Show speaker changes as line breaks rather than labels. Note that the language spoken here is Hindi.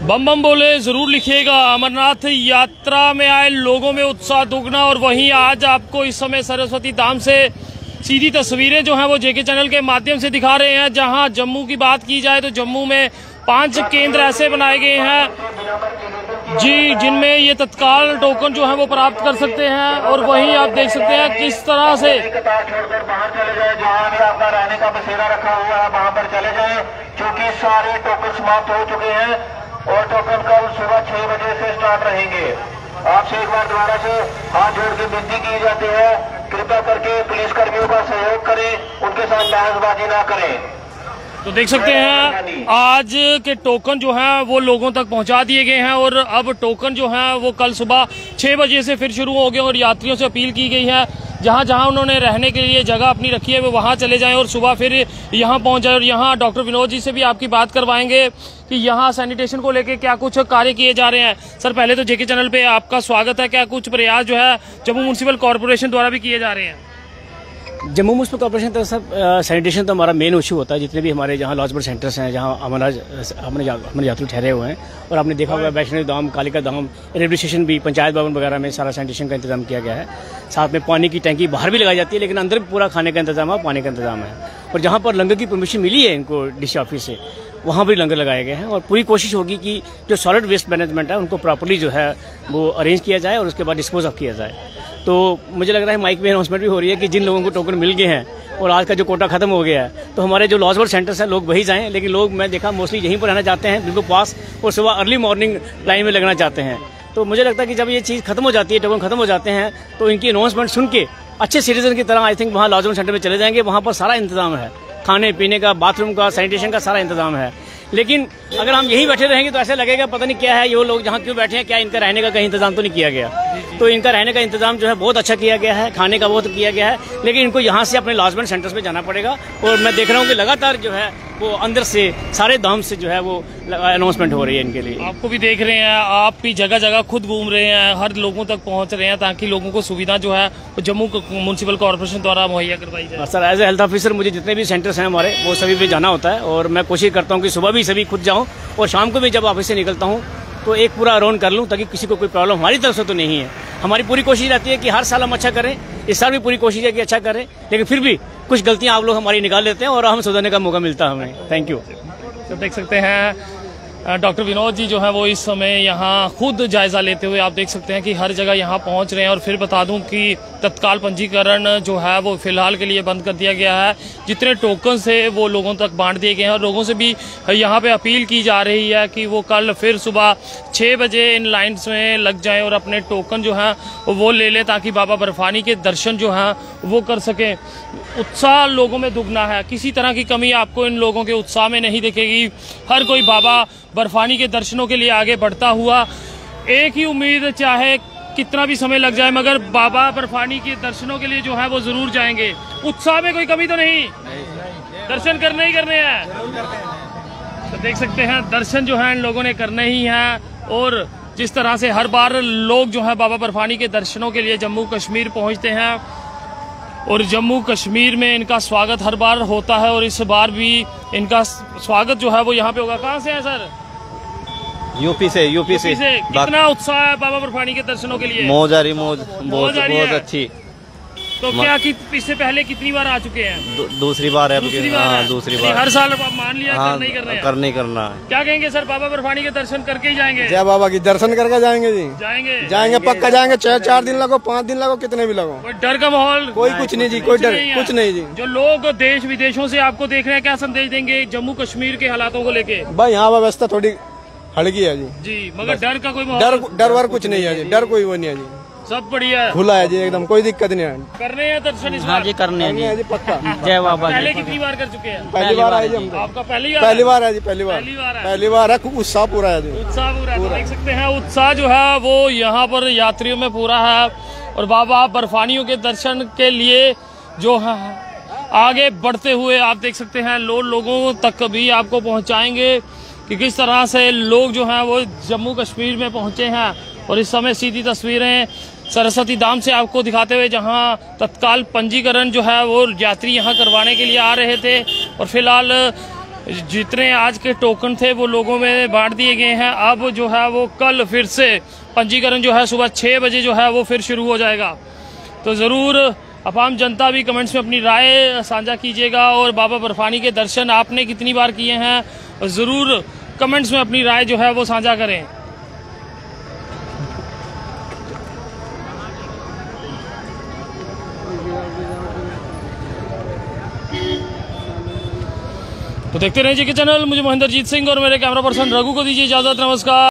बम बम बोले जरूर लिखिएगा। अमरनाथ यात्रा में आए लोगों में उत्साह दुगना। और वहीं आज आपको इस समय सरस्वती धाम से सीधी तस्वीरें जो हैं वो जेके चैनल के माध्यम से दिखा रहे हैं। जहां जम्मू की बात की जाए तो जम्मू में 5 केंद्र ऐसे बनाए गए हैं जी, जिनमें ये तत्काल टोकन जो है वो प्राप्त कर सकते हैं। और वहीं आप देख सकते हैं किस तरह से आपका रहने का बसेरा रखा हुआ है, वहां पर चले जाए क्योंकि सारे टोकन समाप्त हो चुके हैं और टोकन कल सुबह 6 बजे से स्टार्ट रहेंगे। आपसे एक बार दोबारा से हाथ जोड़ के विनती की जाती है, कृपया करके पुलिस कर्मियों का सहयोग करें, उनके साथ बहसबाजी ना करें। तो देख सकते हैं आज के टोकन जो हैं वो लोगों तक पहुंचा दिए गए हैं और अब टोकन जो हैं वो कल सुबह 6 बजे से फिर शुरू हो गए। और यात्रियों से अपील की गई है जहां जहां उन्होंने रहने के लिए जगह अपनी रखी है वो वहां चले जाएं और सुबह फिर यहां पहुंच जाए। और यहां डॉक्टर विनोद जी से भी आपकी बात करवाएंगे कि यहां सैनिटेशन को लेकर क्या कुछ कार्य किए जा रहे हैं। सर, पहले तो जेके चैनल पे आपका स्वागत है। क्या कुछ प्रयास जो है जम्मू म्युनिसिपल कॉर्पोरेशन द्वारा भी किए जा रहे हैं?
जम्मू म्युनिसिपल कॉर्पोरेशन तरफ से सैनिटेशन तो हमारा मेन इशू होता है। जितने भी हमारे जहाँ लॉजबर्ड सेंटर्स हैं, जहाँ हमारे यात्री ठहरे हुए हैं, और आपने देखा होगा वैष्णो धाम, कालिका धाम, रेलवे स्टेशन भी, पंचायत भवन वगैरह में सारा सैनिटेशन का इंतजाम किया गया है। साथ में पानी की टैंकी बाहर भी लगाई जाती है, लेकिन अंदर भी पूरा खाने का इंतजाम है, पानी का इंतजाम है। और जहाँ पर लंगर की परमिशन मिली है इनको डीसी ऑफिस से, वहाँ भी लंगर लगाए गए हैं। और पूरी कोशिश होगी कि जो सॉलिड वेस्ट मैनेजमेंट है उनको प्रॉपर्ली जो है वो अरेंज किया जाए और उसके बाद डिस्पोज ऑफ किया जाए। तो मुझे लग रहा है माइक में अनाउंसमेंट भी हो रही है कि जिन लोगों को टोकन मिल गए हैं और आज का जो कोटा खत्म हो गया है, तो हमारे जो लॉजबर्ड सेंटर्स हैं लोग वही जाएं। लेकिन लोग, मैं देखा, मोस्टली यहीं पर रहना चाहते हैं, बिल्कुल पास, और सुबह अर्ली मॉर्निंग लाइन में लगना चाहते हैं। तो मुझे लगता है कि जब ये चीज़ खत्म हो जाती है, टोकन खत्म हो जाते हैं, तो इनकी अनाउंसमेंट सुन के अच्छे सिटीजन की तरह आई थिंक वहाँ लॉजबर्ड सेंटर में चले जाएंगे। वहाँ पर सारा इंतजाम है, खाने पीने का, बाथरूम का, सैनिटेशन का सारा इंतजाम है। लेकिन अगर हम यहीं बैठे रहेंगे तो ऐसा लगेगा पता नहीं क्या है ये लोग जहाँ क्यों बैठे हैं, क्या इनका रहने का कहीं इंतजाम तो नहीं किया गया। तो इनका रहने का इंतजाम जो है बहुत अच्छा किया गया है, खाने का बहुत किया गया है, लेकिन इनको यहाँ से अपने लॉजबर्ड सेंटर्स में जाना पड़ेगा। और मैं देख रहा हूँ कि लगातार जो है वो अंदर से सारे धाम से जो है वो अनाउंसमेंट हो रही है इनके लिए। आपको भी देख रहे हैं, आप भी जगह जगह खुद घूम रहे हैं, हर लोगों तक पहुँच रहे हैं ताकि लोगों को सुविधा जो है वो जम्मू म्युनिसिपल कॉर्पोरेशन द्वारा मुहैया करवाई जाए। Sir, as a health officer मुझे जितने भी सेंटर्स हैं हमारे वो सभी पे जाना होता है और मैं कोशिश करता हूँ कि सुबह भी सभी खुद जाऊँ और शाम को भी जब ऑफिस से निकलता हूँ तो एक पूरा राउंड कर लूँ ताकि किसी को कोई प्रॉब्लम हमारी तरफ से तो नहीं है। हमारी पूरी कोशिश रहती है कि हर साल हम अच्छा करें, इस साल भी पूरी कोशिश है कि अच्छा करें, लेकिन फिर भी कुछ गलतियां आप लोग हमारी निकाल लेते हैं और हम सुधारने का मौका मिलता है हमें। Thank you.
तो देख सकते हैं डॉक्टर विनोद जी जो है वो इस समय यहाँ खुद जायजा लेते हुए आप देख सकते हैं कि हर जगह यहाँ पहुँच रहे हैं। और फिर बता दूं कि तत्काल पंजीकरण जो है वो फिलहाल के लिए बंद कर दिया गया है। जितने टोकन है वो लोगों तक बांट दिए गए हैं और लोगों से भी यहाँ पे अपील की जा रही है कि वो कल फिर सुबह 6 बजे इन लाइन्स में लग जाएं और अपने टोकन जो है वो ले लें ताकि बाबा बर्फानी के दर्शन जो हैं वो कर सकें। उत्साह लोगों में दुगना है, किसी तरह की कमी आपको इन लोगों के उत्साह में नहीं दिखेगी। हर कोई बाबा बर्फानी के दर्शनों के लिए आगे बढ़ता हुआ, एक ही उम्मीद, चाहे कितना भी समय लग जाए मगर बाबा बर्फानी के दर्शनों के लिए जो है वो जरूर जाएंगे। उत्साह में कोई कमी तो नहीं, दर्शन करने ही करने हैं। तो देख सकते हैं दर्शन जो है इन लोगों ने करने ही हैं। और जिस तरह से हर बार लोग जो है बाबा बर्फानी के दर्शनों के लिए जम्मू कश्मीर पहुंचते हैं और जम्मू कश्मीर में इनका स्वागत हर बार होता है और इस बार भी इनका स्वागत जो है वो यहाँ पे होगा। कहाँ से है सर?
यूपी से।
कितना उत्साह है बाबा बर्फानी के दर्शनों के लिए?
मौज आ रही, मौज बहुत अच्छी।
तो क्या कि इससे पहले कितनी बार आ चुके हैं?
दूसरी बार है। दूसरी बार।
हर साल मान लिया
नहीं करना।
क्या कहेंगे सर, बाबा बर्फानी के दर्शन करके ही जाएंगे?
जय बाबा की दर्शन करके जाएंगे जी। जाएंगे पक्का जाएंगे, चाहे 4 दिन लगो, 5 दिन लगो, कितने भी लगो।
कोई डर का माहौल?
कोई कुछ नहीं जी, कोई डर कुछ नहीं जी।
जो लोग देश विदेशों से आपको देख रहे हैं, क्या संदेश देंगे जम्मू कश्मीर के हालातों को लेके?
भाई यहाँ व्यवस्था थोड़ी हल्की है जी,
मगर डर का कोई माहौल?
डर वर कुछ नहीं है जी, डर कोई वो नहीं है जी,
सब बढ़िया है,
खुला है जी, एकदम कोई दिक्कत नहीं है।
करने हैं दर्शन इस बार?
हाँ जी, करने हैं जी,
पक्का।
जय बाबा।
पहले कितनी बार कर चुके हैं?
पहली बार आए जी हम।
आपका पहली
बार है जी, पहली बार है। उत्साह पूरा है जी,
उत्साह पूरा है। देख सकते हैं उत्साह जो है वो यहाँ पर यात्रियों में पूरा है और बाबा बर्फानियों के दर्शन के लिए जो है आगे बढ़ते हुए आप देख सकते हैं लोगों तक भी आपको पहुँचाएंगे कि किस तरह से लोग जो हैं वो जम्मू कश्मीर में पहुँचे हैं। और इस समय सीधी तस्वीरें सरस्वती धाम से आपको दिखाते हुए, जहां तत्काल पंजीकरण जो है वो यात्री यहां करवाने के लिए आ रहे थे और फिलहाल जितने आज के टोकन थे वो लोगों में बांट दिए गए हैं। अब जो है वो कल फिर से पंजीकरण जो है सुबह 6 बजे जो है वो फिर शुरू हो जाएगा। तो ज़रूर अवाम जनता भी कमेंट्स में अपनी राय साझा कीजिएगा और बाबा बर्फानी के दर्शन आपने कितनी बार किए हैं ज़रूर कमेंट्स में अपनी राय जो है वो साझा करें। तो देखते रहिए जी के चैनल। मुझे महेंद्रजीत सिंह और मेरे कैमरा पर्सन रघु को दीजिए इजाजत। नमस्कार।